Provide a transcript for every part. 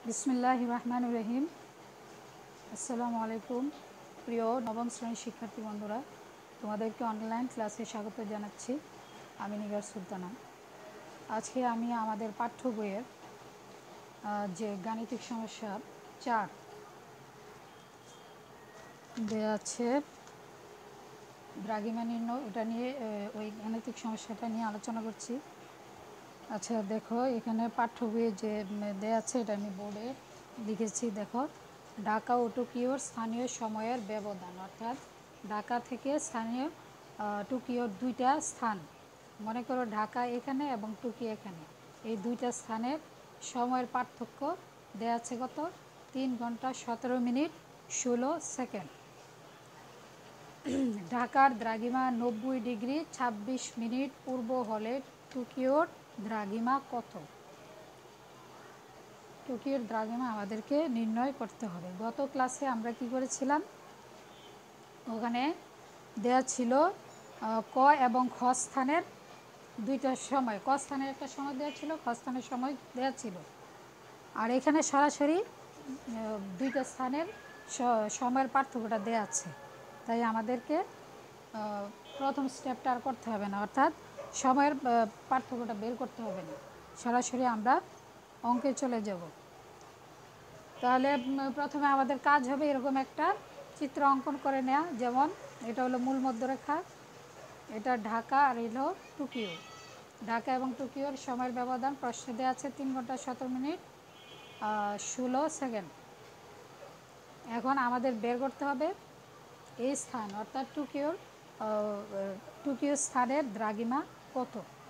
বিসমিল্লাহির রহমানির রহিম। আসসালামু আলাইকুম প্রিয় নবম শ্রেণীর শিক্ষার্থী বন্ধুরা, তোমাদেরকে অনলাইন ক্লাসে স্বাগত জানাচ্ছি। আমি নিগার সুলতানা। আজকে আমি আমাদের পাঠ্য বইয়ের যে গাণিতিক সমস্যা 4 দেওয়া আছে দ্রাঘিমা নির্ণয়, এটা নিয়ে ওই গাণিতিক সমস্যাটা নিয়ে আলোচনা করছি। আচ্ছা দেখো, এখানে পাঠ্য বইয়ে যে দেওয়া আছে এটা আমি বোর্ডে লিখেছি। দেখো, ঢাকা ও টোকিওর স্থানীয় সময়ের ব্যবধান, অর্থাৎ ঢাকা থেকে স্থানীয় টোকিওর দুইটা স্থান, মনে করো ঢাকা এখানে এবং টোকিও এখানে, এই দুইটা স্থানের সময়ের পার্থক্য দেওয়া আছে কত? 3 ঘন্টা 17 মিনিট 16 সেকেন্ড। ঢাকার দ্রাঘিমা 90 ডিগ্রি 26 মিনিট পূর্ব হলে টোকিওর দ্রাঘিমা কত? টোকিওর দ্রাঘিমা আমাদেরকে নির্ণয় করতে হবে। গত ক্লাসে আমরা কি করেছিলাম, ওখানে দেয়া ছিল ক এবং খ স্থানের দুইটা সময়, ক স্থানের একটা সময় দেওয়া ছিল, খ স্থানের সময় দেওয়া ছিল। আর এখানে সরাসরি দুইটা স্থানের সময়ের পার্থক্যটা দেওয়া আছে, তাই আমাদেরকে প্রথম স্টেপটা আর করতে হবে না, অর্থাৎ সময়ের পার্থক্যটা বের করতে হবে না, সরাসরি আমরা অঙ্কে চলে যাব। তাহলে প্রথমে আমাদের কাজ হবে এরকম একটা চিত্র অঙ্কন করে নেওয়া। যেমন এটা হলো মূল মধ্যরেখা, এটা ঢাকা আর হলো টোকিও। ঢাকা এবং টোকিওর সময়ের ব্যবধান প্রশ্নে দেওয়া আছে 3 ঘন্টা 17 মিনিট 16 সেকেন্ড। এখন আমাদের বের করতে হবে এই স্থান, অর্থাৎ টোকিও স্থানের দ্রাঘিমা কত।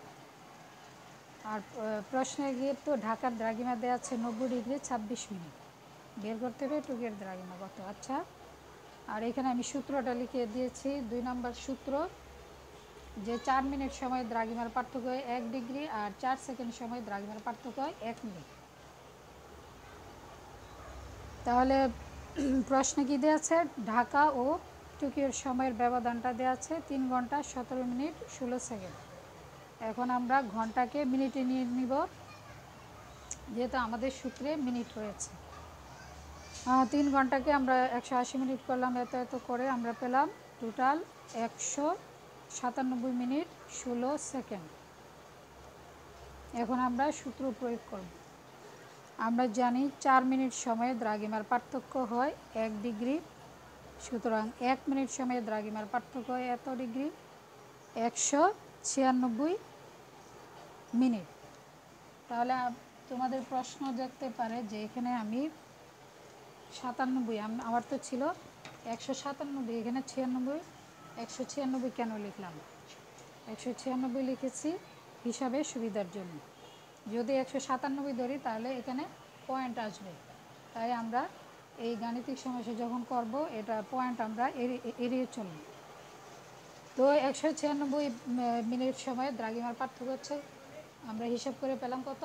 আর প্রশ্নে গিয়ে তো ঢাকার দ্রাঘিমা দেওয়া আছে 90 ডিগ্রি 26 মিনিট, বের করতে হবে টোকিওর দ্রাঘিমা কত। আচ্ছা, আর এখানে আমি সূত্রটা লিখে দিয়েছি। 2 নম্বর সূত্র, যে 4 মিনিট সময় দ্রাঘিমার পার্থক্য হয় 1 ডিগ্রি, আর 4 সেকেন্ড সময় দ্রাঘিমার পার্থক্য হয় 1 মিনিট। তাহলে প্রশ্নে কি দেওয়া আছে? ঢাকা ও টোকিওর সময়ের ব্যবধানটা দেওয়া আছে 3 ঘন্টা 17 মিনিট 16 সেকেন্ড। এখন আমরা ঘন্টাকে মিনিটে নিয়ে নিব, যেহেতু আমাদের সূত্রে মিনিট রয়েছে। 3 ঘন্টাকে আমরা 180 মিনিট করলাম, এত এত করে আমরা পেলাম টোটাল 197 মিনিট 16 সেকেন্ড। এখন আমরা সূত্র প্রয়োগ করব। আমরা জানি 4 মিনিট সময়ে দ্রাঘিমার পার্থক্য হয় 1 ডিগ্রি, সুতরাং 1 মিনিট সময়ে দ্রাঘিমার পার্থক্য হয় এত ডিগ্রি, 196 মিনিট। তাহলে তোমাদের প্রশ্ন দেখতে পারে যে এখানে আমি 97, আমার তো ছিল 197, এখানে 96, 196 কেন লিখলাম? 196 লিখেছি হিসাবে সুবিধার জন্য। যদি 197 ধরি তাহলে এখানে পয়েন্ট আসবে, তাই আমরা এই গাণিতিক সমস্যা যখন করব এটা পয়েন্ট আমরা এড়িয়ে চলব। তো 196 মিনিট সময় দ্রাঘিমার পার্থক্য হচ্ছে, আমরা হিসাব করে পেলাম কত?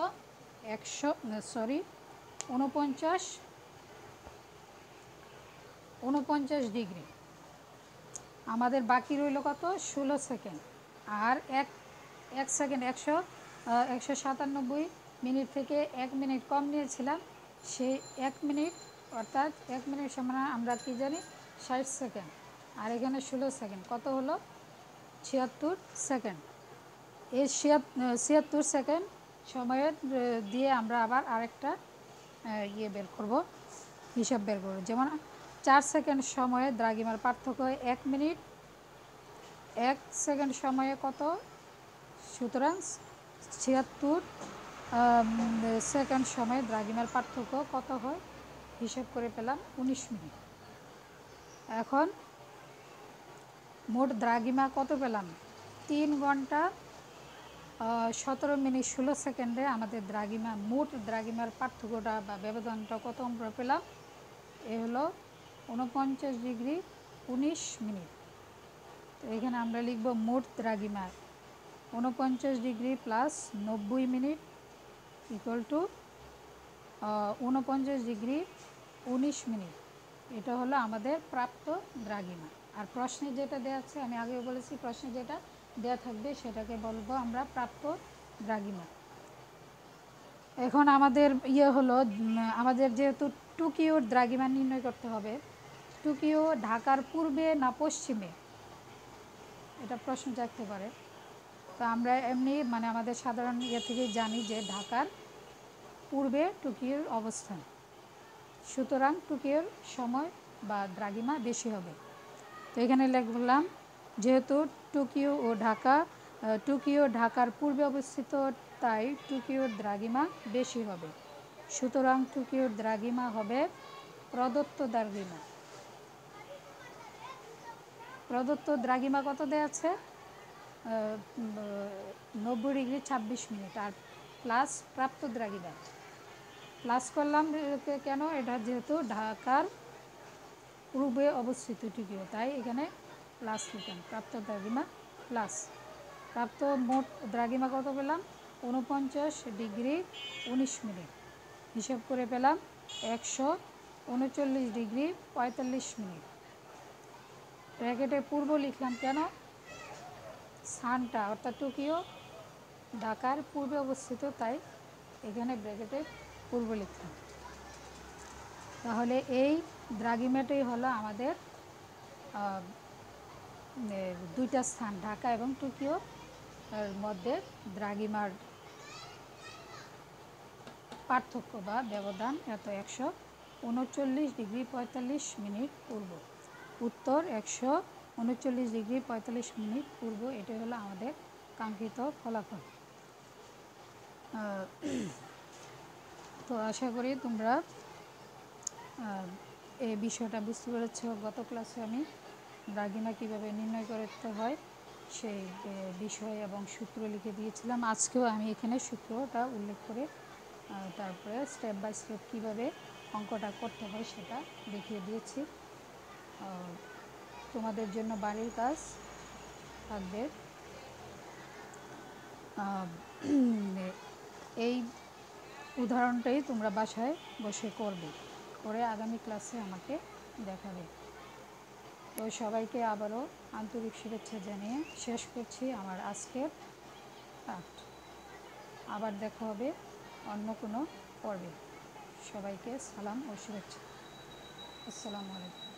49 ডিগ্রি। আমাদের বাকি রইল কত? 16 সেকেন্ড। আর এক সেকেন্ড 197 মিনিট থেকে 1 মিনিট কম নিয়েছিলাম, সেই 1 মিনিট, অর্থাৎ 1 মিনিট সমান আমরা কি জানি 60 সেকেন্ড, আর এখানে 16 সেকেন্ড, কত হলো? 76 সেকেন্ড। এই 76 সেকেন্ড সময়ের দিয়ে আমরা আবার আরেকটা বের করব, হিসাব বের করব। যেমন 4 সেকেন্ড সময়ে দ্রাঘিমার পার্থক্য হয় 1 মিনিট, 1 সেকেন্ড সময়ে কত? সুতরাং 76 সেকেন্ড সময়ে দ্রাঘিমার পার্থক্য কত হয়? হিসাব করে পেলাম 19 মিনিট। এখন মোট দ্রাঘিমা কত পেলাম? 3 ঘন্টা 17 মিনিট 16 সেকেন্ডে আমাদের দ্রাঘিমা, মোট দ্রাঘিমার পার্থক্যটা বা ব্যবধানটা কত আমরা পেলাম? এ হলো 49 ডিগ্রি 19 মিনিট। তো এখানে আমরা লিখব মোট দ্রাঘিমা 49 degree plus 90 minute equal to 49 degree 19 minute. এটা হলো আমাদের প্রাপ্ত দ্রাঘিমা। আর প্রশ্নে যেটা দেওয়া আছে, আমি আগেও বলেছি, প্রশ্নে যেটা দেওয়া থাকবে সেটাকে বলবো আমরা প্রাপ্ত দ্রাঘিমা। এখন আমাদের ইয়ে হলো আমাদের যেহেতু টোকিওর দ্রাঘিমা নির্ণয় করতে হবে। টোকিও ঢাকার পূর্বে না পশ্চিমে, এটা প্রশ্ন জাগতে পারে। তো আমরা এমনি মানে আমাদের সাধারণ ইয়ে থেকেই জানি যে ঢাকার পূর্বে টোকিওর অবস্থান, সুতরাং টোকিওর সময় বা দ্রাঘিমা বেশি হবে। তো এখানে লিখলাম যেহেতু টোকিও ঢাকার পূর্বে অবস্থিত, তাই টোকিওর দ্রাঘিমা বেশি হবে। সুতরাং টোকিওর দ্রাঘিমা হবে প্রদত্ত দ্রাঘিমা। প্রদত্ত দ্রাঘিমা কত দেওয়া আছে? 90°26', আর প্লাস প্রাপ্ত দ্রাঘিমা প্লাস করলাম কেন? এটা যেহেতু ঢাকার পূর্বে অবস্থিত টোকিও, তাই এখানে প্লাস লিখলাম। প্রাপ্ত দ্রাঘিমা প্লাস প্রাপ্ত মোট দ্রাঘিমা কত পেলাম? 49°19'। হিসাব করে পেলাম 139°45'। ব্র্যাকেটে পূর্ব লিখলাম কেন? স্থানটা অর্থাৎ টোকিও ঢাকার পূর্বে অবস্থিত, তাই এখানে ব্র্যাকেটে পূর্ব লিখলাম। তাহলে এই দ্রাঘিমাটাই হলো আমাদের দুইটা স্থান, ঢাকা এবং টোকিও এর মধ্যে দ্রাঘিমার পার্থক্য বা ব্যবধান এত 139°45' পূর্ব। উত্তর 139°45' পূর্ব। এটাই হলো আমাদের কাঙ্ক্ষিত ফলাফল। তো আশা করি তোমরা এই বিষয়টা বুঝতে পেরেছ। গত ক্লাসে আমি দ্রাঘিমা কীভাবে নির্ণয় করতে হয় সেই বিষয় এবং সূত্র লিখে দিয়েছিলাম। আজকেও আমি এখানে সূত্রটা উল্লেখ করে তারপরে স্টেপ বাই স্টেপ কীভাবে অঙ্কটা করতে হয় সেটা দেখিয়ে দিয়েছি। তোমাদের জন্য বাড়ির কাজ থাকবে এই উদাহরণটাই তোমরা বাসায় বসে করবে, করে আগামী ক্লাসে আমাকে দেখাবে। তো সবাইকে আবারও আন্তরিক শুভেচ্ছা জানিয়ে শেষ করছি আমার আজকের পাঠ। আবার দেখা হবে অন্য কোনো পর্বে। সবাইকে সালাম ও শুভেচ্ছা। আসসালামু আলাইকুম।